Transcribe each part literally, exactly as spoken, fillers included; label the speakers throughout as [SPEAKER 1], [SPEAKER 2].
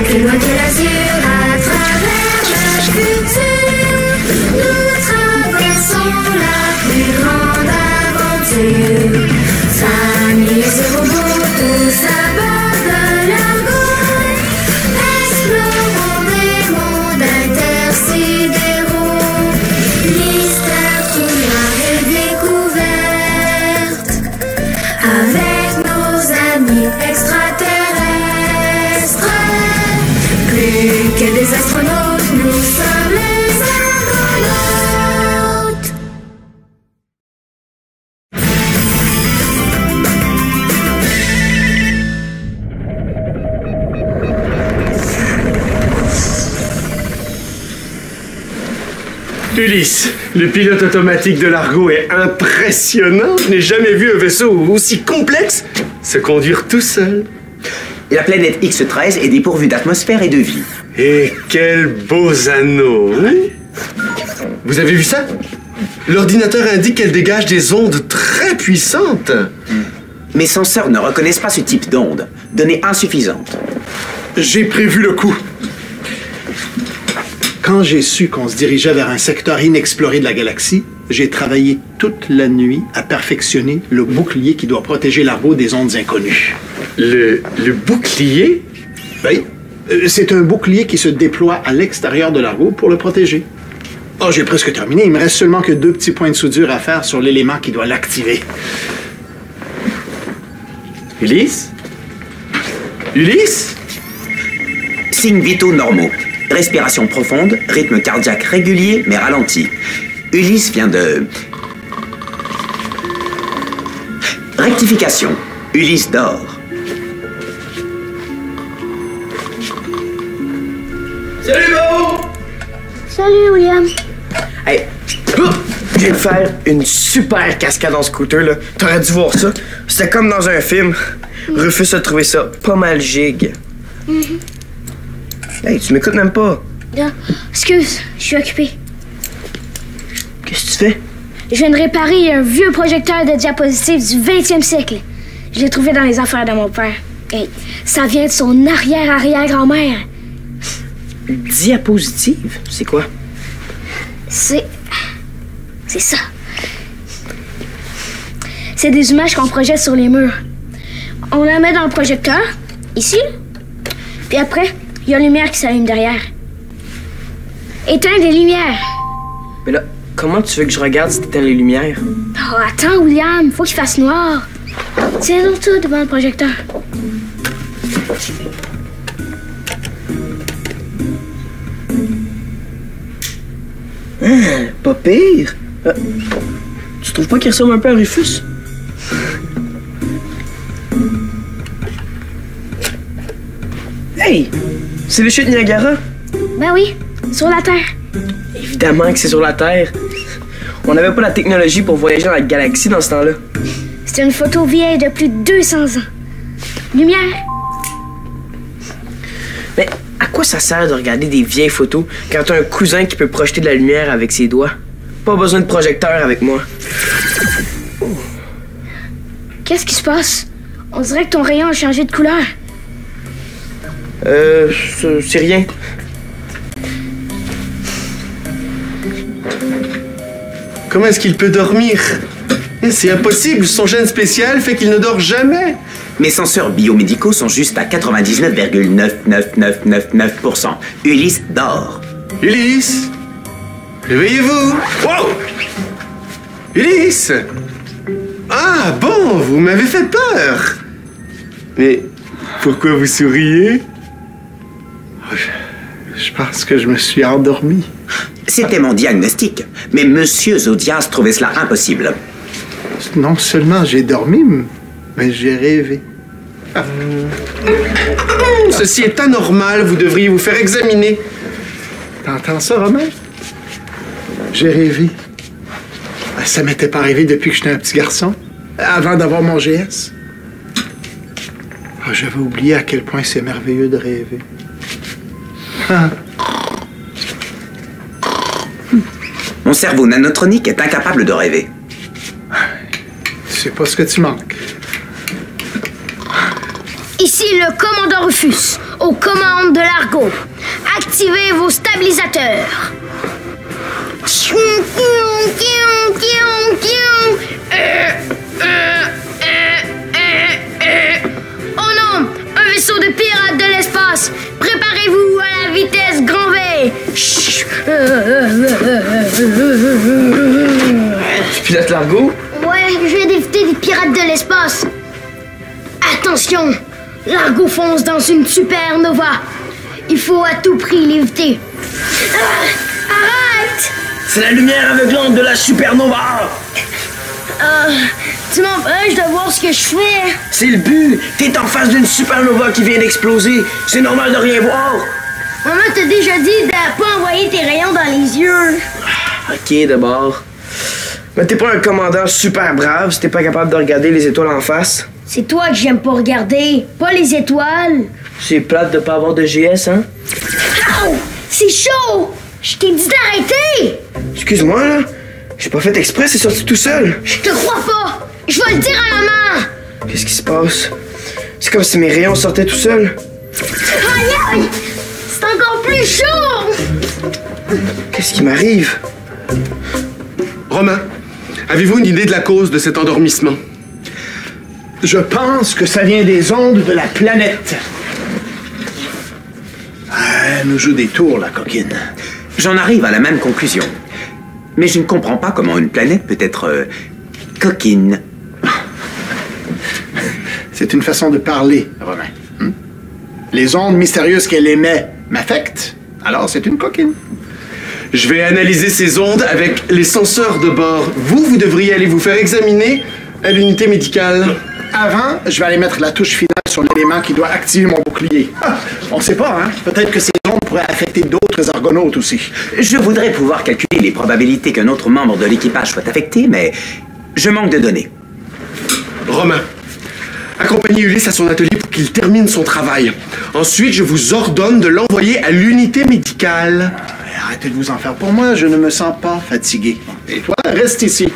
[SPEAKER 1] plus loin que l'azur, à travers le futur, nous traversons la plus grande aventure. Famille et robots, tous à bord de l'argot, explorons des mondes intersidéraux. Mystère, tournoi et découverte, avec nos amis extraterrestres. Plus que des astronautes, nous sommes les argonautes.
[SPEAKER 2] Ulysse, le pilote automatique de l'Argo est impressionnant. Je n'ai jamais vu un vaisseau aussi complexe se conduire tout seul.
[SPEAKER 3] La planète X treize est dépourvue d'atmosphère et de vie.
[SPEAKER 2] Et quels beaux anneaux, hein? Vous avez vu ça? L'ordinateur indique qu'elle dégage des ondes très puissantes.
[SPEAKER 3] Mes senseurs ne reconnaissent pas ce type d'ondes. Données insuffisantes.
[SPEAKER 4] J'ai prévu le coup. Quand j'ai su qu'on se dirigeait vers un secteur inexploré de la galaxie, j'ai travaillé toute la nuit à perfectionner le bouclier qui doit protéger l'Argo des ondes inconnues.
[SPEAKER 2] Le, le bouclier?
[SPEAKER 4] Oui. Euh, C'est un bouclier qui se déploie à l'extérieur de l'Argo pour le protéger. Oh, j'ai presque terminé. Il me reste seulement que deux petits points de soudure à faire sur l'élément qui doit l'activer.
[SPEAKER 2] Ulysse? Ulysse?
[SPEAKER 3] Signes vitaux normaux. Respiration profonde, rythme cardiaque régulier mais ralenti. Ulysse vient de... Rectification. Ulysse dort.
[SPEAKER 5] Salut, Mo!
[SPEAKER 1] Salut, William.
[SPEAKER 5] Hey, je viens de faire une super cascade en scooter, là. T'aurais dû voir ça. C'était comme dans un film. Rufus a trouvé ça pas mal gigue.
[SPEAKER 1] Mm-hmm.
[SPEAKER 5] Hey, tu m'écoutes même pas.
[SPEAKER 1] Non, excuse, je suis occupée.
[SPEAKER 5] Qu'est-ce que tu fais?
[SPEAKER 1] Je viens de réparer un vieux projecteur de diapositives du vingtième siècle. Je l'ai trouvé dans les affaires de mon père. Hey, ça vient de son arrière-arrière-grand-mère.
[SPEAKER 5] Diapositive? C'est quoi?
[SPEAKER 1] C'est... C'est ça. C'est des images qu'on projette sur les murs. On la met dans le projecteur, ici. Puis après, il y a la lumière qui s'allume derrière. Éteins les lumières.
[SPEAKER 5] Mais là, comment tu veux que je regarde si t'éteins les lumières?
[SPEAKER 1] Oh, attends, William, faut qu'il fasse noir. Tiens-donc tout devant le projecteur.
[SPEAKER 5] Hein, pas pire. Euh, tu trouves pas qu'il ressemble un peu à Rufus? Hey! C'est le chute Niagara?
[SPEAKER 1] Ben oui, sur la Terre.
[SPEAKER 5] Évidemment que c'est sur la Terre. On n'avait pas la technologie pour voyager dans la galaxie dans ce temps-là.
[SPEAKER 1] C'est une photo vieille de plus de deux cents ans. Lumière.
[SPEAKER 5] Mais à quoi ça sert de regarder des vieilles photos quand t'as un cousin qui peut projeter de la lumière avec ses doigts? Pas besoin de projecteur avec moi.
[SPEAKER 1] Qu'est-ce qui se passe? On dirait que ton rayon a changé de couleur.
[SPEAKER 5] Euh, c'est rien.
[SPEAKER 2] Comment est-ce qu'il peut dormir? C'est impossible, son gène spécial fait qu'il ne dort jamais.
[SPEAKER 3] Mes senseurs biomédicaux sont juste à quatre-vingt-dix-neuf virgule neuf neuf neuf neuf neuf pour cent. Ulysse dort.
[SPEAKER 2] Ulysse, réveillez-vous. Wow! Ulysse! Ah bon, vous m'avez fait peur. Mais pourquoi vous souriez?
[SPEAKER 4] Je, je pense que je me suis endormi.
[SPEAKER 3] C'était mon diagnostic, mais Monsieur Zodias trouvait cela impossible.
[SPEAKER 4] Non seulement j'ai dormi, mais j'ai rêvé. Ah.
[SPEAKER 2] Ceci est anormal, vous devriez vous faire examiner.
[SPEAKER 4] T'entends ça, Romain? J'ai rêvé. Ça m'était pas arrivé depuis que j'étais un petit garçon, avant d'avoir mon G S. Oh, j'avais oublié à quel point c'est merveilleux de rêver. Ah.
[SPEAKER 3] Mon cerveau nanotronique est incapable de rêver.
[SPEAKER 4] Tu sais pas ce que tu manques.
[SPEAKER 1] Ici le commandant Rufus, aux commandes de l'Argo. Activez vos stabilisateurs. Oh non, un vaisseau de pirates de l'espace. Préparez-vous à la vitesse grand V.
[SPEAKER 5] Pilote l'Argo?
[SPEAKER 1] Ouais, je viens d'éviter des pirates de l'espace. Attention, l'Argo fonce dans une supernova. Il faut à tout prix l'éviter. Ah, arrête!
[SPEAKER 5] C'est la lumière aveuglante de la supernova!
[SPEAKER 1] Euh, tu m'empêches de voir ce que je fais.
[SPEAKER 5] C'est le but! T'es en face d'une supernova qui vient d'exploser. C'est normal de rien voir.
[SPEAKER 1] Maman t'a déjà dit de pas envoyer tes rayons dans les yeux.
[SPEAKER 5] Ok, d'abord. Mais t'es pas un commandant super brave si t'es pas capable de regarder les étoiles en face.
[SPEAKER 1] C'est toi que j'aime pas regarder, pas les étoiles.
[SPEAKER 5] C'est plate de pas avoir de G S, hein?
[SPEAKER 1] Ow! C'est chaud! Je t'ai dit d'arrêter!
[SPEAKER 5] Excuse-moi, là. J'ai pas fait exprès, c'est sorti tout seul.
[SPEAKER 1] Je te crois pas! Je vais le dire à maman!
[SPEAKER 5] Qu'est-ce qui se passe? C'est comme si mes rayons sortaient tout seuls.
[SPEAKER 1] Aïe aïe! C'est encore plus chaud!
[SPEAKER 5] Qu'est-ce qui m'arrive?
[SPEAKER 2] Romain, avez-vous une idée de la cause de cet endormissement?
[SPEAKER 4] Je pense que ça vient des ondes de la planète. Ah, elle nous joue des tours, la coquine.
[SPEAKER 3] J'en arrive à la même conclusion. Mais je ne comprends pas comment une planète peut être euh, coquine.
[SPEAKER 4] C'est une façon de parler, Romain. Hmm? Les ondes mystérieuses qu'elle émet m'affectent, alors c'est une coquine.
[SPEAKER 2] Je vais analyser ces ondes avec les senseurs de bord. Vous, vous devriez aller vous faire examiner à l'unité médicale.
[SPEAKER 4] Avant, je vais aller mettre la touche finale sur l'élément qui doit activer mon bouclier. Ah, on sait pas, hein? Peut-être que ces ondes pourraient affecter d'autres argonautes aussi.
[SPEAKER 3] Je voudrais pouvoir calculer les probabilités qu'un autre membre de l'équipage soit affecté, mais je manque de données.
[SPEAKER 2] Romain, accompagnez Ulysse à son atelier pour qu'il termine son travail. Ensuite, je vous ordonne de l'envoyer à l'unité médicale.
[SPEAKER 4] Arrêtez de vous en faire pour moi, je ne me sens pas fatigué. Et toi, reste ici.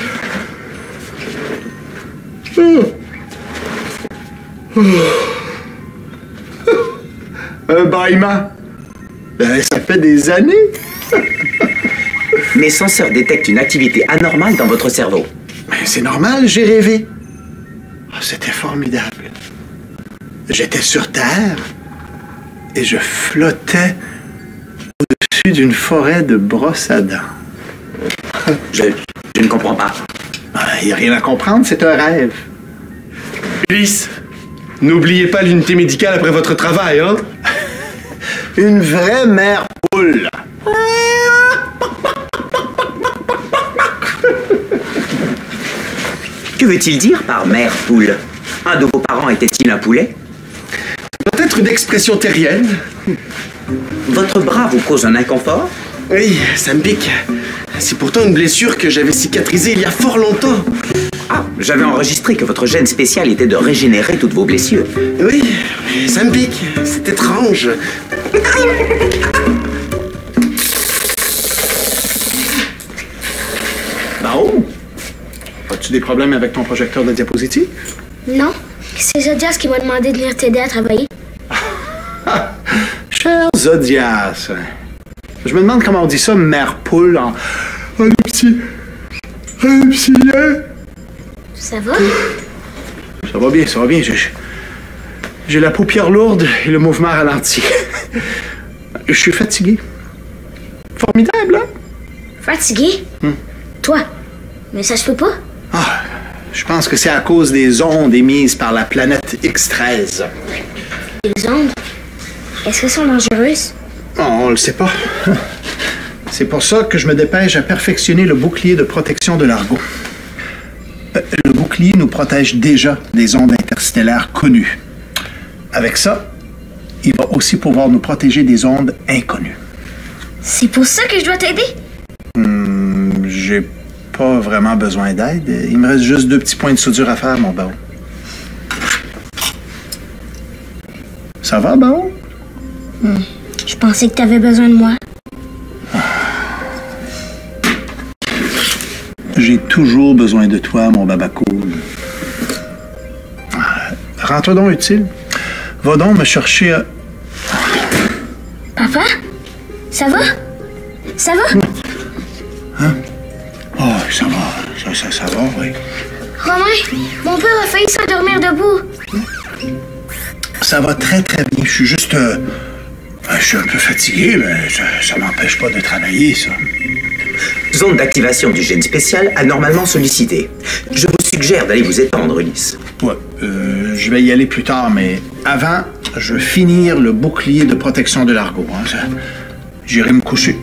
[SPEAKER 4] Un bâillement. Ben, ça fait des années.
[SPEAKER 3] Mes senseurs détectent une activité anormale dans votre cerveau.
[SPEAKER 4] Ben, c'est normal, j'ai rêvé. Oh, c'était formidable. J'étais sur Terre et je flottais au-dessus d'une forêt de brosses à dents.
[SPEAKER 3] Je, je ne comprends pas.
[SPEAKER 4] Il n'y a rien à comprendre, c'est un rêve.
[SPEAKER 2] Ulysse, n'oubliez pas l'unité médicale après votre travail, hein?
[SPEAKER 4] Une vraie mère poule.
[SPEAKER 3] Que veut-il dire par mère poule? Un de vos parents était-il un poulet?
[SPEAKER 2] Peut-être une expression terrienne.
[SPEAKER 3] Votre bras vous cause un inconfort?
[SPEAKER 2] Oui, ça me pique. C'est pourtant une blessure que j'avais cicatrisée il y a fort longtemps.
[SPEAKER 3] Ah, j'avais enregistré que votre gène spécial était de régénérer toutes vos blessures.
[SPEAKER 2] Oui, mais ça me pique. C'est étrange.
[SPEAKER 4] Bao, as-tu des problèmes avec ton projecteur de diapositive?
[SPEAKER 1] Non, c'est Zodias qui m'a demandé de venir t'aider à travailler.
[SPEAKER 4] Cher Zodias, je me demande comment on dit ça, mère poule, en... en petit... en petit...
[SPEAKER 1] Ça va?
[SPEAKER 4] Ça va bien, ça va bien. J'ai, j'ai la paupière lourde et le mouvement ralenti. Je suis fatigué. Formidable, hein?
[SPEAKER 1] Fatigué?
[SPEAKER 4] Hmm.
[SPEAKER 1] Toi? Mais ça se peut pas?
[SPEAKER 4] Ah, je pense que c'est à cause des ondes émises par la planète X treize.
[SPEAKER 1] Les ondes? Est-ce qu'elles sont dangereuses?
[SPEAKER 4] Oh, on le sait pas. C'est pour ça que je me dépêche à perfectionner le bouclier de protection de l'Argo. Le bouclier nous protège déjà des ondes interstellaires connues. Avec ça, il va aussi pouvoir nous protéger des ondes inconnues.
[SPEAKER 1] C'est pour ça que je dois t'aider?
[SPEAKER 4] Hmm, j'ai pas vraiment besoin d'aide. Il me reste juste deux petits points de soudure à faire, mon Bao. Ça va, Bao?
[SPEAKER 1] Hmm. Je pensais que t'avais besoin de moi.
[SPEAKER 4] J'ai toujours besoin de toi, mon babacool. Rentre donc utile. Va donc me chercher... un-
[SPEAKER 1] Papa? Ça va? Ça va?
[SPEAKER 4] Oh, ça va. Ça, ça, ça va, oui.
[SPEAKER 1] Romain, mon père a failli s'endormir debout.
[SPEAKER 4] Ça va très, très bien. Je suis juste... euh, je suis un peu fatigué, mais ça, ça m'empêche pas de travailler, ça.
[SPEAKER 3] Zone d'activation du gène spécial anormalement sollicitée. Je vous suggère d'aller vous étendre, Ulysse.
[SPEAKER 4] Ouais, euh, je vais y aller plus tard, mais avant, je veux finir le bouclier de protection de Largo. Hein, ça- J'irai me coucher.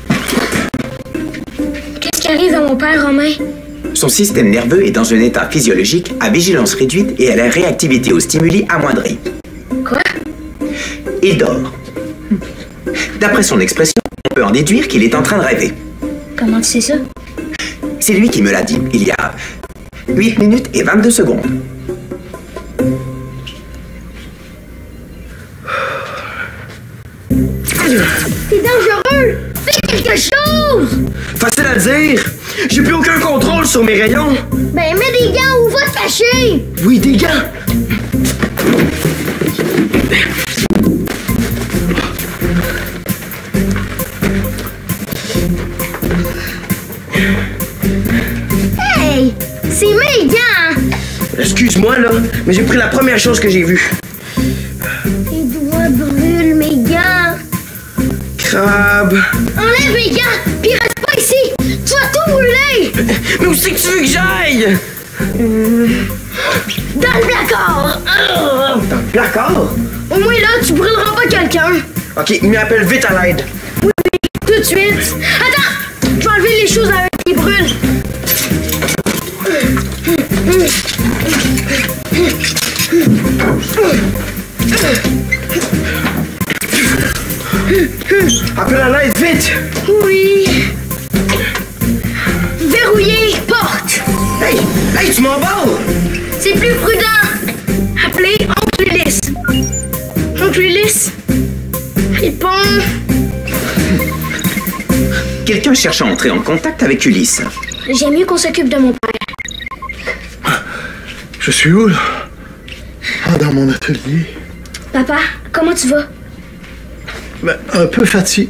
[SPEAKER 1] Qu'est-ce qui arrive à mon père, Romain?
[SPEAKER 3] Son système nerveux est dans un état physiologique à vigilance réduite et à la réactivité aux stimuli amoindris.
[SPEAKER 1] Quoi?
[SPEAKER 3] Il dort. D'après son expression, on peut en déduire qu'il est en train de rêver.
[SPEAKER 1] Comment tu sais ça?
[SPEAKER 3] C'est lui qui me l'a dit, il y a huit minutes et vingt-deux secondes.
[SPEAKER 1] C'est dangereux! Fais quelque chose!
[SPEAKER 5] Facile à dire. J'ai plus aucun contrôle sur mes rayons.
[SPEAKER 1] Ben, mets des gants ou va te cacher!
[SPEAKER 5] Oui, des gants.
[SPEAKER 1] Hey! C'est mes gants!
[SPEAKER 5] Excuse-moi, là, mais j'ai pris la première chose que j'ai vue.
[SPEAKER 1] Les doigts brûlent, mes gants!
[SPEAKER 5] Crabe.
[SPEAKER 1] Enlève mes gants! Puis reste pas ici! Tu vas tout brûler!
[SPEAKER 5] Mais où c'est que tu veux que j'aille?
[SPEAKER 1] Dans le placard!
[SPEAKER 5] Dans le placard?
[SPEAKER 1] Au moins là, tu brûleras pas quelqu'un!
[SPEAKER 5] Ok, il m'appelle vite à l'aide.
[SPEAKER 1] Tout de suite! Attends! Je vais enlever les choses avec qui brûlent!
[SPEAKER 5] Appelle à l'aide, vite!
[SPEAKER 1] Oui! Verrouiller porte!
[SPEAKER 5] Hey! Hey, tu m'emballes!
[SPEAKER 1] C'est plus prudent! Appelez Oncle Ulysse! Oncle Ulysse! Réponds!
[SPEAKER 3] Quelqu'un cherche à entrer en contact avec Ulysse.
[SPEAKER 1] J'aime mieux qu'on s'occupe de mon père.
[SPEAKER 4] Je suis où, là? Ah, dans mon atelier.
[SPEAKER 1] Papa, comment tu vas?
[SPEAKER 4] Ben, un peu fatigué.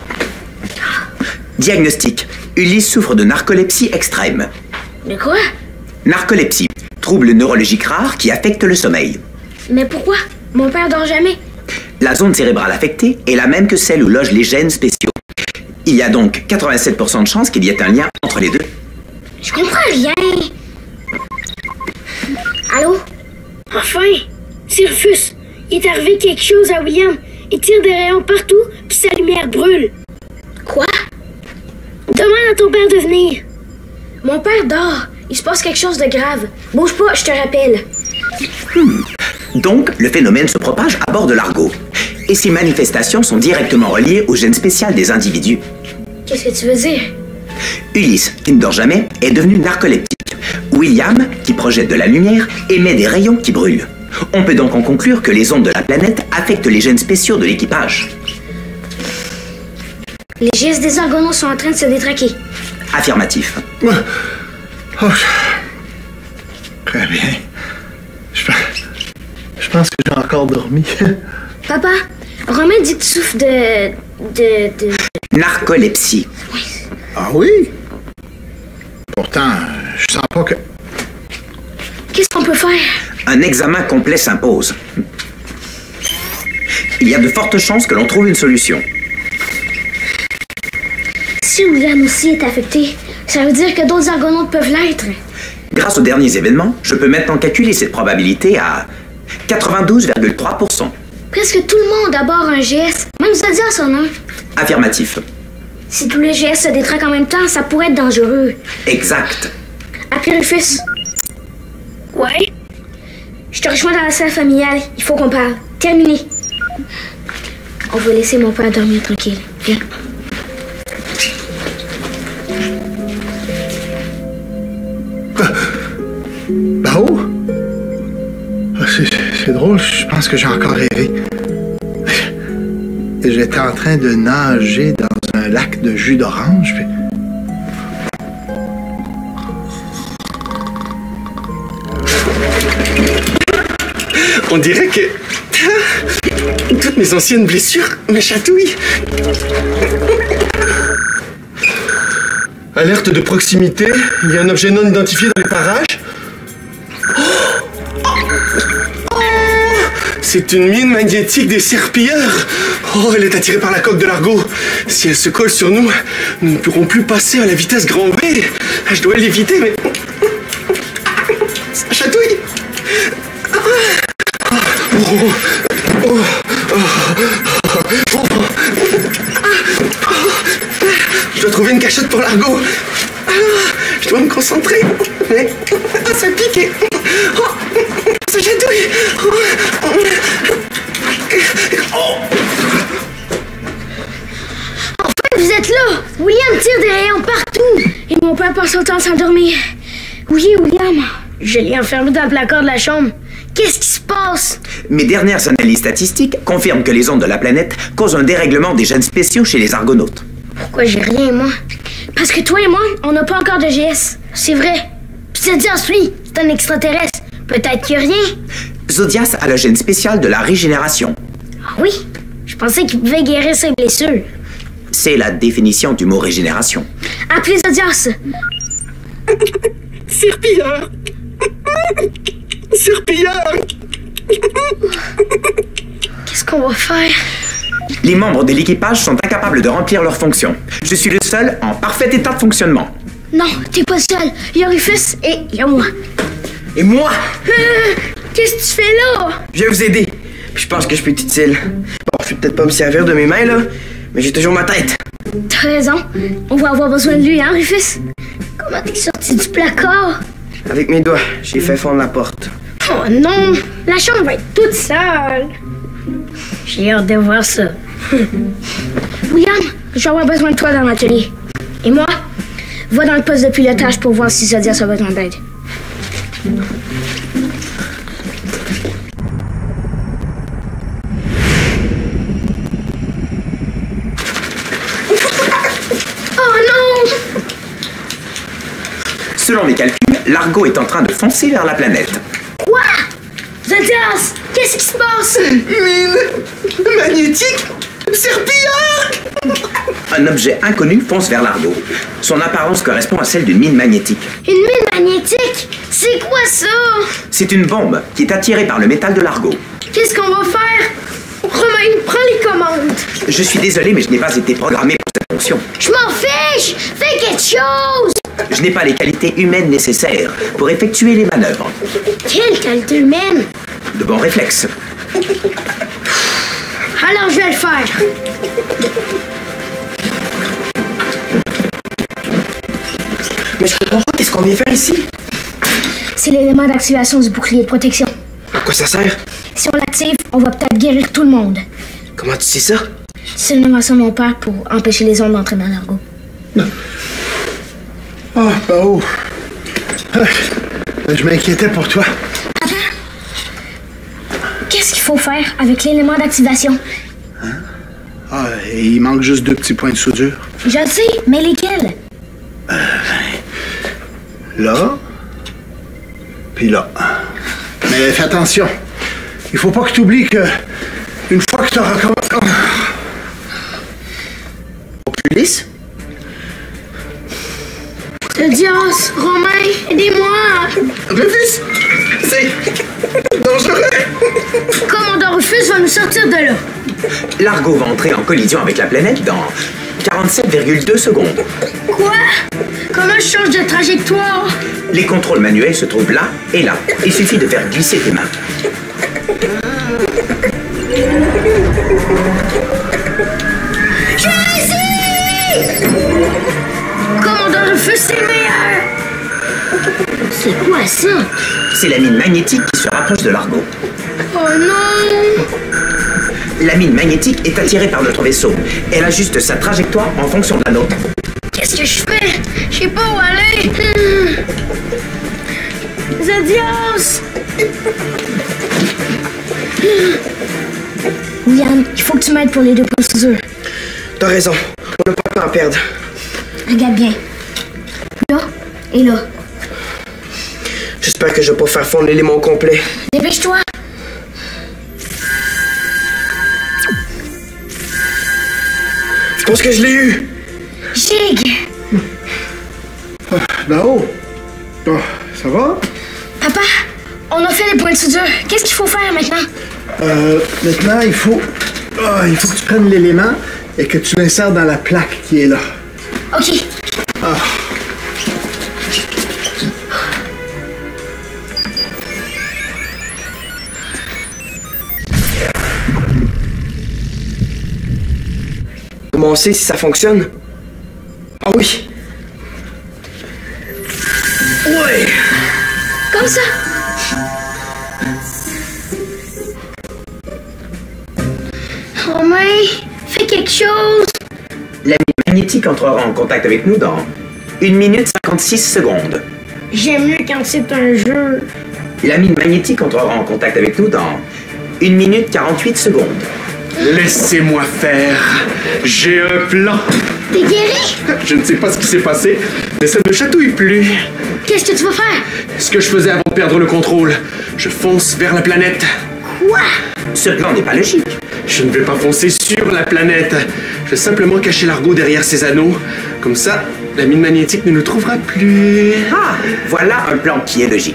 [SPEAKER 3] Diagnostic. Ulysse souffre de narcolepsie extrême.
[SPEAKER 1] De quoi?
[SPEAKER 3] Narcolepsie. Trouble neurologique rare qui affecte le sommeil.
[SPEAKER 1] Mais pourquoi? Mon père dort jamais.
[SPEAKER 3] La zone cérébrale affectée est la même que celle où logent les gènes spéciaux. Il y a donc quatre-vingt-sept pour cent de chances qu'il y ait un lien entre les deux.
[SPEAKER 1] Je comprends rien. Allô? Enfin! C'est Rufus. Il est arrivé quelque chose à William. Il tire des rayons partout, puis sa lumière brûle. Quoi? Demande à ton père de venir. Mon père dort. Il se passe quelque chose de grave. Bouge pas, je te rappelle.
[SPEAKER 3] Donc, le phénomène se propage à bord de l'Argo. Et ces manifestations sont directement reliées au gène spécial des individus.
[SPEAKER 1] Qu'est-ce que tu veux dire?
[SPEAKER 3] Ulysse, qui ne dort jamais, est devenu narcoleptique. William, qui projette de la lumière, émet des rayons qui brûlent. On peut donc en conclure que les ondes de la planète affectent les gènes spéciaux de l'équipage.
[SPEAKER 1] Les gestes des argonautes sont en train de se détraquer.
[SPEAKER 3] Affirmatif.
[SPEAKER 4] Oh, très bien. Je, pense- je pense que j'ai encore dormi.
[SPEAKER 1] Papa, Romain dit que tu souffres de... de... de...
[SPEAKER 3] Narcolepsie.
[SPEAKER 4] Ah oui? Pourtant, je sens pas que...
[SPEAKER 1] Qu'est-ce qu'on peut faire?
[SPEAKER 3] Un examen complet s'impose. Il y a de fortes chances que l'on trouve une solution.
[SPEAKER 1] Si William aussi est affecté, ça veut dire que d'autres argonautes peuvent l'être.
[SPEAKER 3] Grâce aux derniers événements, je peux maintenant calculer cette probabilité à quatre-vingt-douze virgule trois pour cent.
[SPEAKER 1] Presque tout le monde a bord un G S, même Zodia a son nom.
[SPEAKER 3] Affirmatif.
[SPEAKER 1] Si tous les G S se détraquent en même temps, ça pourrait être dangereux.
[SPEAKER 3] Exact.
[SPEAKER 1] Appelez Rufus. Ouais? Je te rejoins dans la salle familiale. Il faut qu'on parle. Terminé. On va laisser mon père dormir tranquille. Viens.
[SPEAKER 4] Là-haut? Ah, c'est- C'est drôle, je pense que j'ai encore rêvé. Et j'étais en train de nager dans un lac de jus d'orange. puis-
[SPEAKER 2] On dirait que... Mes anciennes blessures me chatouillent. Alerte de proximité. Il y a un objet non identifié dans les parages. C'est une mine magnétique des serpilleurs. Oh, elle est attirée par la coque de Largo. Si elle se colle sur nous, nous ne pourrons plus passer à la vitesse grand V. Je dois l'éviter, mais... Ça chatouille. Oh, oh, oh, oh, oh. Je dois trouver une cachette pour Largo. Je dois me concentrer. Mais... Ça pique. Oh, ça chatouille. Oh.
[SPEAKER 1] Enfin, vous êtes là! William tire des rayons partout! Et mon père passe son temps à s'endormir. Oui, William. Je l'ai enfermé dans le placard de la chambre. Qu'est-ce qui se passe?
[SPEAKER 3] Mes dernières analyses statistiques confirment que les ondes de la planète causent un dérèglement des gènes spéciaux chez les argonautes.
[SPEAKER 1] Pourquoi j'ai rien, moi? Parce que toi et moi, on n'a pas encore de G S. C'est vrai. Puis Zodias, lui, c'est un extraterrestre. Peut-être qu'il n'y a rien.
[SPEAKER 3] Zodias a le gène spécial de la régénération.
[SPEAKER 1] Ah oui? Je pensais qu'il pouvait guérir ses blessures.
[SPEAKER 3] C'est la définition du mot régénération.
[SPEAKER 1] Appelez Zodias.
[SPEAKER 5] Serpilleur! Serpilleur!
[SPEAKER 1] Qu'est-ce qu'on va faire?
[SPEAKER 3] Les membres de l'équipage sont incapables de remplir leurs fonctions. Je suis le seul en parfait état de fonctionnement.
[SPEAKER 1] Non, t'es pas seul. Il y a Rufus et il y a moi.
[SPEAKER 5] Et moi?
[SPEAKER 1] Euh, Qu'est-ce que tu fais là?
[SPEAKER 5] Je viens vous aider. Puis je pense que je peux être utile. Bon, je vais peut-être pas me servir de mes mains, là, mais j'ai toujours ma tête.
[SPEAKER 1] T'as raison. On va avoir besoin de lui, hein, Rufus? Comment t'es sorti du placard?
[SPEAKER 5] Avec mes doigts, j'ai fait fondre la porte.
[SPEAKER 1] Oh non! La chambre va être toute sale. J'ai hâte de voir ça. William, je vais avoir besoin de toi dans l'atelier. Et moi, va dans le poste de pilotage pour voir si Zodias a besoin d'aide. Oh non!
[SPEAKER 3] Selon mes calculs, Largo est en train de foncer vers la planète.
[SPEAKER 1] Quoi? Zodias, qu'est-ce qui se passe?
[SPEAKER 2] Mine magnétique serpilleur.
[SPEAKER 3] Un objet inconnu fonce vers Largo. Son apparence correspond à celle d'une mine magnétique.
[SPEAKER 1] Une mine magnétique? C'est quoi ça?
[SPEAKER 3] C'est une bombe qui est attirée par le métal de Largo.
[SPEAKER 1] Qu'est-ce qu'on va faire? Romain, prends les commandes.
[SPEAKER 3] Je suis désolé, mais je n'ai pas été programmé pour cette fonction.
[SPEAKER 1] Je m'en fiche! Fais quelque chose!
[SPEAKER 3] Je n'ai pas les qualités humaines nécessaires pour effectuer les manœuvres.
[SPEAKER 1] Quelle qualité humaine!
[SPEAKER 3] De bons réflexes.
[SPEAKER 1] Alors je vais le faire.
[SPEAKER 5] Mais je comprends pas, qu'est-ce qu'on vient faire ici?
[SPEAKER 1] C'est l'élément d'activation du bouclier de protection.
[SPEAKER 5] À quoi ça sert?
[SPEAKER 1] Si on l'active, on va peut-être guérir tout le monde.
[SPEAKER 5] Comment tu sais ça?
[SPEAKER 1] C'est une invention de mon père pour empêcher les ondes d'entrer dans l'ergot.
[SPEAKER 4] Ah, bah oh. Ah, je m'inquiétais pour toi.
[SPEAKER 1] Attends. Qu'est-ce qu'il faut faire avec l'élément d'activation?
[SPEAKER 4] Hein? Ah, il manque juste deux petits points de soudure.
[SPEAKER 1] Je le sais, mais lesquels?
[SPEAKER 4] Euh, là. Puis là. Mais fais attention. Il faut pas que tu oublies que une fois que tu auras commencé...
[SPEAKER 5] Populiste?
[SPEAKER 1] Zodias, Romain, aidez-moi!
[SPEAKER 5] Rufus! C'est dangereux!
[SPEAKER 1] Commandant Rufus va nous sortir de là.
[SPEAKER 3] Largo va entrer en collision avec la planète dans quarante-sept virgule deux secondes.
[SPEAKER 1] Quoi? Comment je change de trajectoire?
[SPEAKER 3] Les contrôles manuels se trouvent là et là. Il suffit de faire glisser tes mains.
[SPEAKER 1] Je réussis! Commandant Rufus, c'est le meilleur! C'est quoi ça?
[SPEAKER 3] C'est la mine magnétique qui se rapproche de Largo.
[SPEAKER 1] Oh non!
[SPEAKER 3] La mine magnétique est attirée par notre vaisseau. Elle ajuste sa trajectoire en fonction de la nôtre.
[SPEAKER 1] Qu'est-ce que je fais? Je sais pas où aller. Hmm. Zodias! William, il faut que tu m'aides pour les deux points de soudure.
[SPEAKER 5] T'as raison, on n'a pas de temps à perdre.
[SPEAKER 1] Regarde bien. Là et là.
[SPEAKER 5] J'espère que je vais pas faire fondre l'élément au complet.
[SPEAKER 1] Dépêche-toi.
[SPEAKER 5] pense que je l'ai eu.
[SPEAKER 1] Jig!
[SPEAKER 4] Là-haut. Oh, ça va?
[SPEAKER 1] Papa, on a fait les points de soudure. Qu'est-ce qu'il faut faire maintenant?
[SPEAKER 4] Euh, maintenant, il faut... Ah, il faut que tu prennes l'élément et que tu l'insères dans la plaque qui est là.
[SPEAKER 1] OK.
[SPEAKER 4] Ah.
[SPEAKER 5] Comment on sait si ça fonctionne? Ah oui! Ouais!
[SPEAKER 1] Comme ça. Romain, fais quelque chose.
[SPEAKER 3] La mine magnétique entrera en contact avec nous dans une minute cinquante-six secondes.
[SPEAKER 1] J'aime mieux quand c'est un jeu.
[SPEAKER 3] La mine magnétique entrera en contact avec nous dans une minute quarante-huit secondes.
[SPEAKER 2] Laissez-moi faire. J'ai un plan.
[SPEAKER 1] T'es guéri?
[SPEAKER 2] Je ne sais pas ce qui s'est passé, mais ça ne me chatouille plus.
[SPEAKER 1] Qu'est-ce que tu vas faire?
[SPEAKER 2] Ce que je faisais avant de perdre le contrôle. Je fonce vers la planète.
[SPEAKER 1] Quoi?
[SPEAKER 3] Ce plan n'est pas logique.
[SPEAKER 2] Je ne vais pas foncer sur la planète. Je vais simplement cacher l'argot derrière ces anneaux. Comme ça, la mine magnétique ne nous trouvera plus.
[SPEAKER 3] Ah, voilà un plan qui est logique.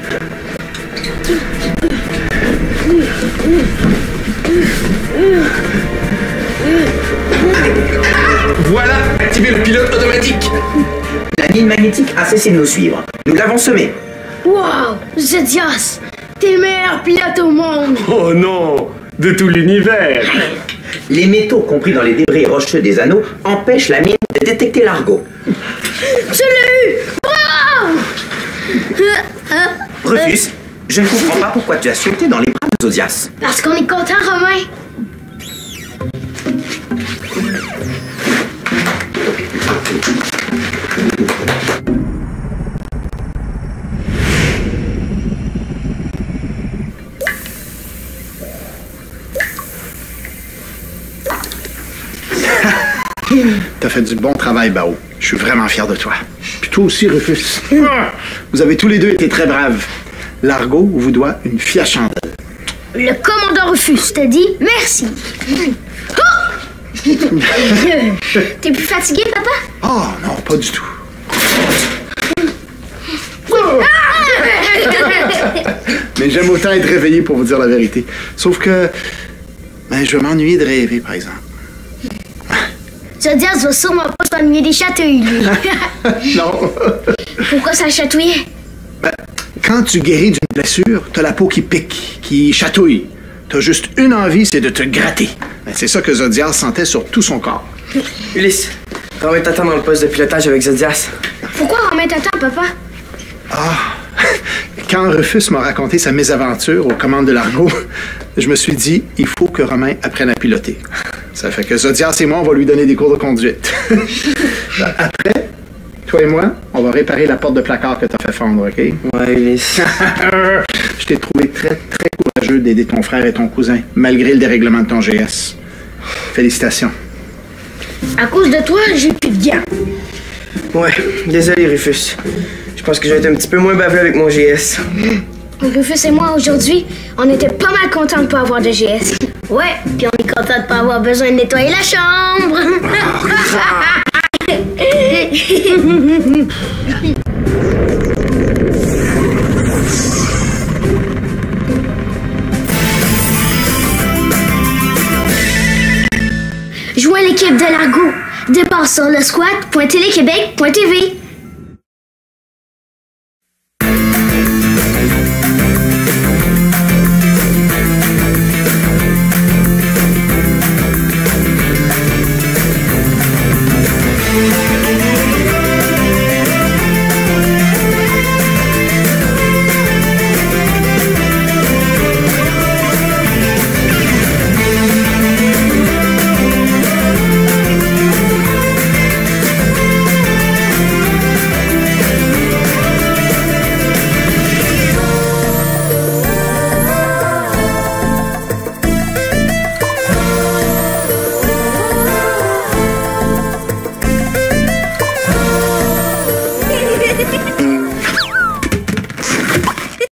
[SPEAKER 2] Voilà, activez le pilote automatique.
[SPEAKER 3] La mine magnétique a cessé de nous suivre. Nous l'avons semé.
[SPEAKER 1] Wow! Zedias! T'es le meilleur pilote au monde!
[SPEAKER 2] Oh non, de tout l'univers.
[SPEAKER 3] Les métaux compris dans les débris rocheux des anneaux empêchent la mine de détecter l'argot.
[SPEAKER 1] Tu l'as eu! Wow!
[SPEAKER 3] Rufus, je ne comprends pas pourquoi tu as sauté dans les bras de Zodias.
[SPEAKER 1] Parce qu'on est content, Romain!
[SPEAKER 4] T'as fait du bon travail, Bao. Je suis vraiment fier de toi. Puis toi aussi, Rufus. Vous avez tous les deux été très braves. L'argot vous doit une fière chandelle.
[SPEAKER 1] Le commandant Rufus t'a dit merci. Oh! T'es plus fatigué, papa?
[SPEAKER 4] Oh non, pas du tout. Mais j'aime autant être réveillé pour vous dire la vérité. Sauf que, ben, je vais m'ennuyer de rêver, par exemple.
[SPEAKER 1] Zodias va sûrement pas s'ennuyer des chatouilles, lui.
[SPEAKER 4] Non.
[SPEAKER 1] Pourquoi ça chatouillait?
[SPEAKER 4] Ben, quand tu guéris d'une blessure, t'as la peau qui pique, qui chatouille. T'as juste une envie, c'est de te gratter. Ben, c'est ça que Zodias sentait sur tout son corps.
[SPEAKER 5] Ulysse, Romain t'attend dans le poste de pilotage avec Zodias.
[SPEAKER 1] Pourquoi Romain t'attend, papa?
[SPEAKER 4] Ah! Quand Rufus m'a raconté sa mésaventure aux commandes de l'argot, je me suis dit, il faut que Romain apprenne à piloter. Ça fait que Zodias et moi, on va lui donner des cours de conduite. Après, toi et moi, on va réparer la porte de placard que t'as fait fondre, OK?
[SPEAKER 5] Ouais, Ulysse.
[SPEAKER 4] Je t'ai trouvé très, très courageux d'aider ton frère et ton cousin, malgré le dérèglement de ton G S. Félicitations.
[SPEAKER 1] À cause de toi, j'ai plus de gants.
[SPEAKER 5] Ouais, désolé, Rufus. Je pense que je vais être un petit peu moins baveux avec mon G S.
[SPEAKER 1] Rufus et moi, aujourd'hui, on était pas mal contents de pas avoir de G S. Ouais, puis on est content de pas avoir besoin de nettoyer la chambre. Joins l'équipe de l'argot. Départ sur le squat point télé québec point t v.